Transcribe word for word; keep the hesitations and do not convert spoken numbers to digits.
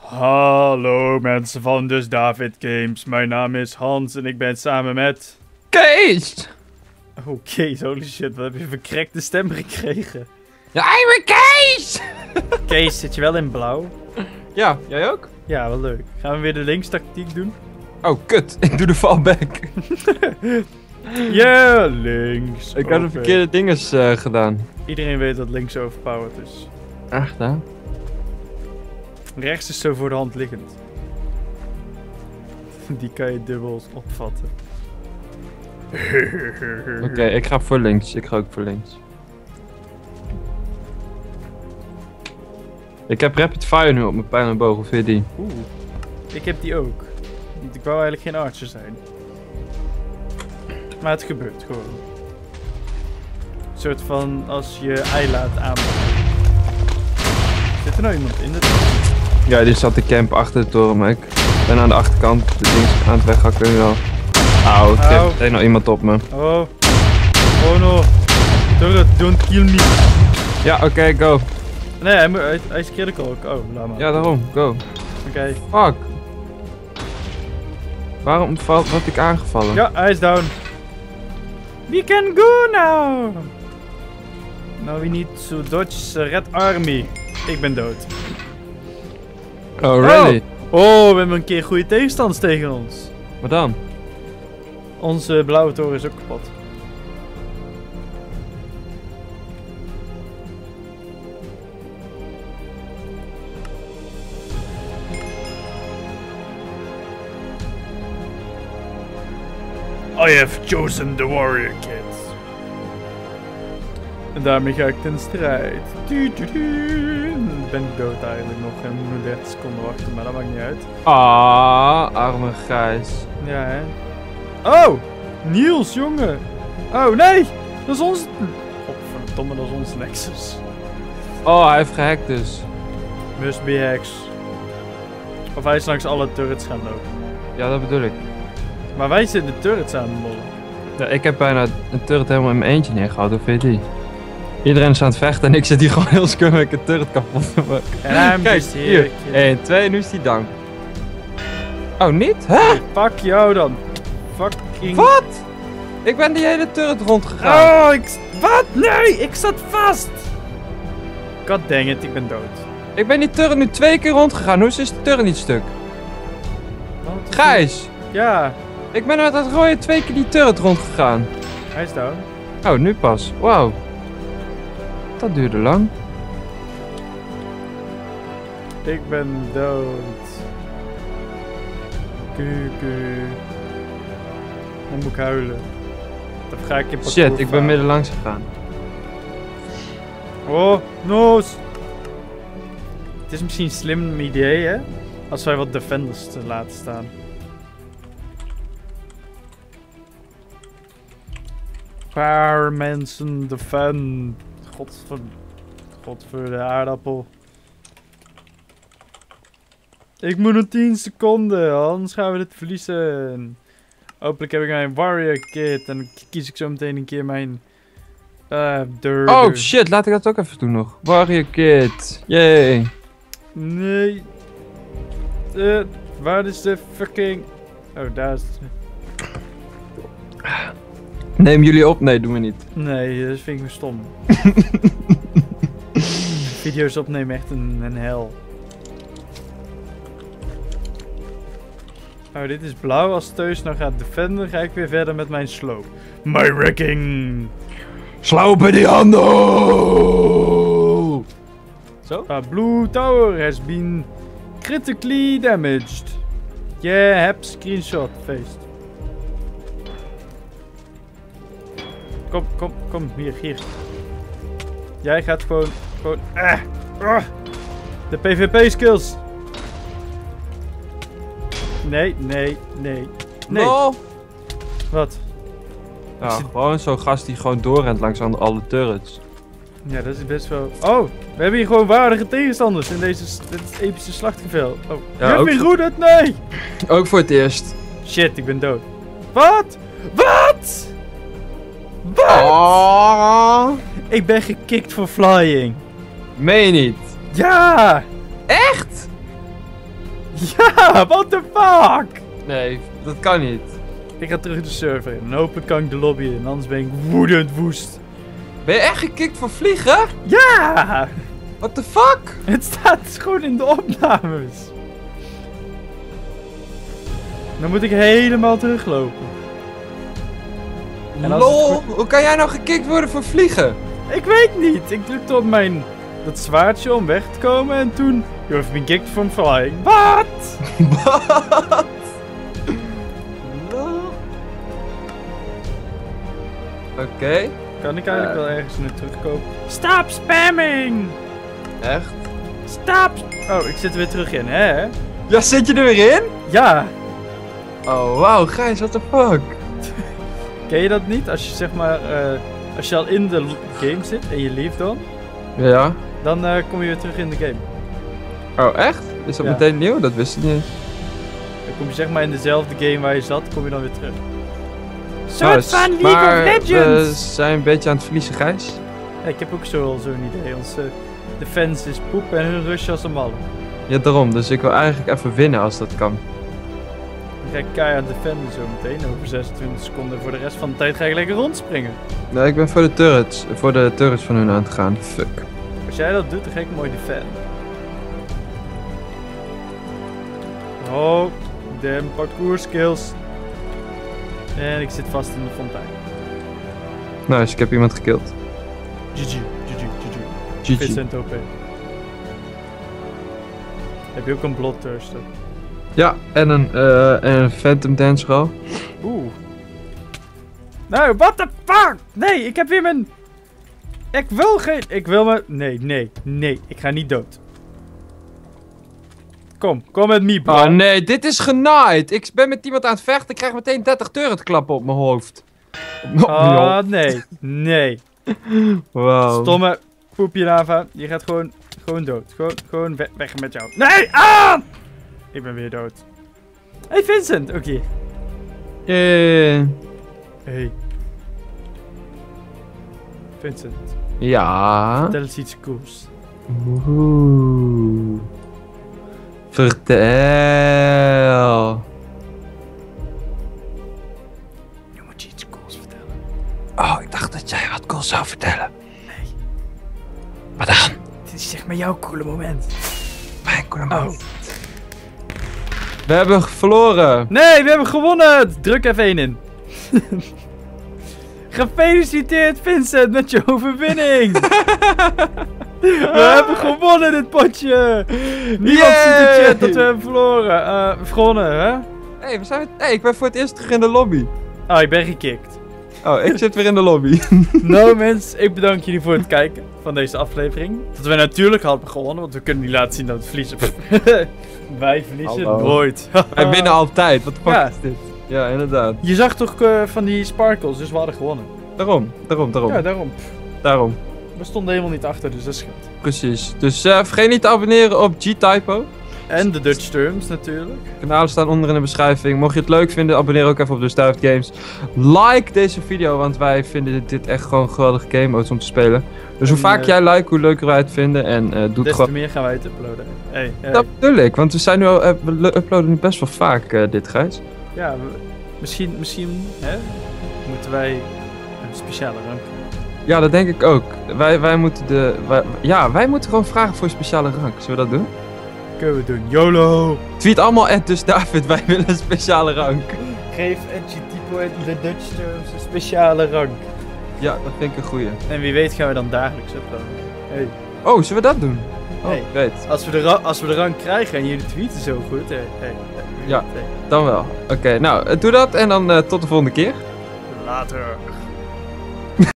Hallo mensen van Dus David Games. Mijn naam is Hans en ik ben samen met... Kees! Oh Kees, holy shit, wat heb je een verkrekte stem gekregen? Ja, ik ben Kees! Kees, zit je wel in blauw? Ja, jij ook? Ja, wel leuk. Gaan we weer de linkstactiek doen? Oh, kut. Ik doe de fallback. Ja, yeah, links. Ik had de verkeerde dinges uh, gedaan. Iedereen weet dat links overpowered is. Echt, hè? Rechts is zo voor de hand liggend. Die kan je dubbel opvatten. Oké, okay, ik ga voor links. Ik ga ook voor links. Ik heb rapid fire nu op mijn pijl en boog, of vind je die? Oeh, ik heb die ook. Ik wou eigenlijk geen archer zijn. Maar het gebeurt gewoon. Een soort van als je ei laat aanpakken. Zit er nou iemand in de toren? Ja, die zat te campen achter de toren, maar ik ben aan de achterkant de dings aan het weghakken nu al. Auw, ik heb meteen nog iemand op me. Oh. Oh no. Turret, don't kill me. Ja, oké, okay, go. Nee, hij, hij, hij is critical ook. Oh, laat maar. Ja, daarom, go. Oké. Okay. Fuck. Waarom word ik aangevallen? Ja, hij is down. We can go now. Now we need to dodge the Red Army. Ik ben dood. Oh, really? Oh, oh we hebben een keer goede tegenstanders tegen ons. Wat dan? Onze blauwe toren is ook kapot. I have chosen the warrior kid. En daarmee ga ik ten strijd. Du, du, du. Dan ben ik dood eigenlijk nog en moet dertig seconden wachten, maar dat maakt niet uit. Ah, arme Gijs. Ja, hè. Oh! Niels, jongen! Oh, nee! Dat is ons... Godverdomme, dat is ons Nexus. Oh, hij heeft gehackt dus. Must be hacks. Of hij is langs alle turrets gaan lopen. Ja, dat bedoel ik. Maar wij zitten de turrets aan het mollen. Ja, ik heb bijna een turret helemaal in mijn eentje neergehouden, hoe vind je die? Iedereen is aan het vechten en ik zit hier gewoon heel skummig een turret kapot te maken. Kijk, hier. één, twee, nu is die down. Oh, niet? Huh? Fuck jou dan. Fucking... Wat? Ik ben die hele turret rondgegaan. Oh, ik... Wat? Nee, ik zat vast. God dang it, ik ben dood. Ik ben die turret nu twee keer rondgegaan. Hoe is de turret niet stuk? Wat? Gijs! Ja. Ik ben met dat rode twee keer die turret rondgegaan. Hij is down. Oh, nu pas. Wauw. Dat duurde lang. Ik ben dood. Kuku. Dan moet ik huilen. Dan ga ik in parcours. Shit, ik ben midden langs gegaan. Oh, noos! Het is misschien een slim idee, hè? Als wij wat defenders te laten staan. Paar mensen defend. God voor, God voor de aardappel. Ik moet nog tien seconden, anders gaan we dit verliezen. Hopelijk heb ik mijn warrior kit en dan kies ik zo meteen een keer mijn... Uh, dur, oh dur. shit, laat ik dat ook even doen nog. Warrior kit. Yay. Nee. Uh, waar is de fucking... Oh, daar is het. Neem jullie op? Nee, doen we niet. Nee, dat vind ik me stom. Video's opnemen echt een, een hel. Oh, dit is blauw. Als Teus nou gaat defenden, ga ik weer verder met mijn sloop. My wrecking! Slopen die handen! Zo? A blue tower has been critically damaged. Yeah, heb screenshot, feest. Kom, kom, kom, hier, hier. Jij gaat gewoon, gewoon, ah, ah, de PvP skills. Nee, nee, nee, nee. No. Wat? Ja, gewoon zo'n gast die gewoon doorrent langs aan alle turrets. Ja, dat is best wel... Oh, we hebben hier gewoon waardige tegenstanders in deze dit epische slachtgevel. Oh, Ja, je hebt ook weer zo- goed het, nee! Ook voor het eerst. Shit, ik ben dood. Wat? Wat? Wat? Oh. Ik ben gekikt voor flying. Meen je niet? Ja! Echt? Ja, what the fuck? Nee, dat kan niet. Ik ga terug de server in en hopelijk kan ik de lobby in, anders ben ik woedend woest. Ben je echt gekikt voor vliegen? Ja! What the fuck? Het staat gewoon in de opnames. Dan moet ik helemaal teruglopen. En als Lol, het... hoe kan jij nou gekikt worden voor vliegen? Ik weet niet. Ik drukte op mijn dat zwaardje om weg te komen en toen... You have been kicked from flying. Wat? Wat? Lol. Oké. Okay. Kan ik eigenlijk uh. wel ergens nu terugkomen? Stop spamming! Echt? Stop! Oh, ik zit er weer terug in, hè? Ja, zit je er weer in? Ja! Oh, wauw, Gijs, what the fuck? Ken je dat niet? Als je zeg maar, uh, als je al in de game zit en je leeft dan, ja. dan uh, kom je weer terug in de game. Oh, echt? Is dat ja. meteen nieuw? Dat wist ik niet eens. Dan kom je zeg maar in dezelfde game waar je zat, kom je dan weer terug. Soort oh, van League maar of Legends! We zijn een beetje aan het verliezen, Gijs. Ja, ik heb ook zo'n zo idee. Onze defense is poep en hun rush als een malle. Ja, daarom. Dus ik wil eigenlijk even winnen als dat kan. Dan ga ik keihard defenden zo meteen. Over zesentwintig seconden. Voor de rest van de tijd ga ik lekker rondspringen. Nee, ik ben voor de turrets. Voor de turrets van hun aan het gaan. Fuck. Als jij dat doet, dan ga ik mooi defenden. Oh, damn parkour skills. En ik zit vast in de fontein. Nice, ik heb iemand gekild. G G, G G, G G. G G. Vincent O P. Heb je ook een Bloodthirster? Ja, en een, uh, en een Phantom Dance Roll. Oeh. Nou, what the fuck? Nee, ik heb weer mijn... Ik wil geen... Ik wil mijn... Nee, nee, nee. Ik ga niet dood. Kom, kom met me, bro. Oh nee, dit is genaaid. Ik ben met iemand aan het vechten. Ik krijg meteen dertig turret klappen op mijn hoofd. Ah, oh, nee. Nee. Wow. Stomme poepje lava. Je gaat gewoon, gewoon dood. Gewoon, gewoon weg, weg met jou. Nee! Ah! Ik ben weer dood. Hey Vincent, oké. Okay. Yeah. Hey. Vincent. Ja. Vertel eens iets cools. Oeh. Vertel. Nu moet je iets cools vertellen. Oh, ik dacht dat jij wat cools zou vertellen. Nee. Wat dan? Dit is zeg maar jouw coole moment. Mijn coole moment. Oh. We hebben verloren. Nee, we hebben gewonnen. Druk F één in. Gefeliciteerd Vincent met je overwinning. We hebben gewonnen dit potje. Niemand Yay. Ziet de chat dat we hebben verloren. Uh, gewonnen, hè? Hey, we zijn... hey, ik ben voor het eerst terug in de lobby. Oh, ik ben gekikt. Oh, ik zit weer in de lobby. Nou mensen, ik bedank jullie voor het kijken van deze aflevering. Dat we natuurlijk hadden gewonnen, want we kunnen niet laten zien dat we verliezen. Wij verliezen Hallo. Nooit. Wij winnen altijd, wat de fuck ja. is dit? Ja, inderdaad. Je zag toch uh, van die sparkles, dus we hadden gewonnen. Daarom, daarom, daarom. Ja, daarom. Daarom. We stonden helemaal niet achter, dus dat is goed. Precies. Dus uh, vergeet niet te abonneren op G-Typo. En de Dutch Terms natuurlijk. Kanalen staan onder in de beschrijving. Mocht je het leuk vinden, abonneer ook even op de Stuift Games. Like deze video, want wij vinden dit echt gewoon een geweldige game modes om te spelen. Dus hoe en, vaak uh, jij like, hoe leuker wij het vinden. En uh, doe het gewoon... Des te meer gaan wij het uploaden. Hey, hey. Dat bedoel ik, want we zijn nu al, uh, we uploaden nu best wel vaak uh, dit, Gijs. Ja, we, misschien, misschien hè, moeten wij een speciale rank krijgen. Ja, dat denk ik ook. Wij, wij moeten de... Wij, ja, wij moeten gewoon vragen voor een speciale rank. Zullen we dat doen? Kunnen we doen. YOLO! Tweet allemaal at dus David, wij willen een speciale rank. Geef G-Typo en de Dutch Terms een speciale rank. Ja, dat vind ik een goeie. En wie weet gaan we dan dagelijks uploaden. Hey. Oh, zullen we dat doen? Oh, hey. weet. Als we, de als we de rank krijgen en jullie tweeten zo goed, hey. Hey. Ja, hey. Dan wel. Oké, okay, nou, doe dat en dan uh, tot de volgende keer. Later.